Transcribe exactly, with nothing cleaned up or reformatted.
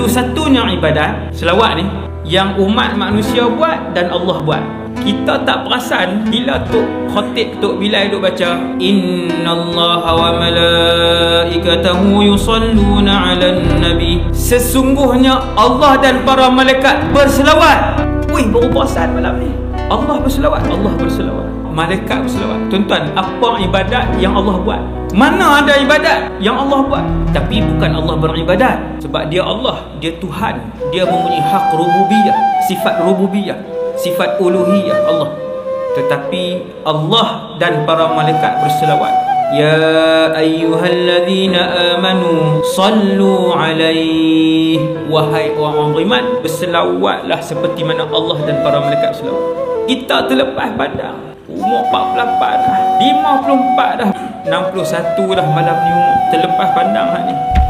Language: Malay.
Satu-satunya ibadat selawat ni yang umat manusia buat dan Allah buat. Kita tak perasan bila Tok Khatib, Tok Bilal duk baca innallaha wa malaikatahu yusalluna 'alan nabi, sesungguhnya Allah dan para malaikat berselawat. Wih, baru perasan malam ni Allah berselawat, Allah berselawat, malaikat berselawat. Tuan-tuan, apa ibadat yang Allah buat? Mana ada ibadat yang Allah buat? Tapi bukan Allah beribadat, sebab dia Allah, dia Tuhan, dia mempunyai hak rububiyah, sifat rububiyah, sifat uluhiyah Allah. Tetapi Allah dan para malaikat berselawat. Ya ayyuhalladzina amanu sallu alaihi, wahai orang beriman, berselawatlah seperti mana Allah dan para malaikat berselawat. Kita terlepas pandang, umur empat puluh lapan dah, lima puluh empat dah, enam puluh satu dah malam ni umur, terlepas pandang hak ni.